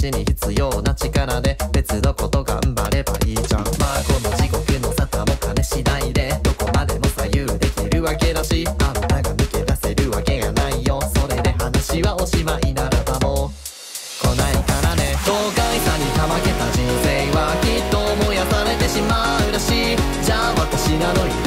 ちに必要な力で別のこと頑張ればいいじゃん。まあこの地獄の沙汰も金次第でどこまでも左右できるわけだし、あんたが抜け出せるわけがないよ。それで話はおしまいならばもう来ないからね。豪快さにかまけた人生はきっと燃やされてしまうらしい。じゃあ私なのに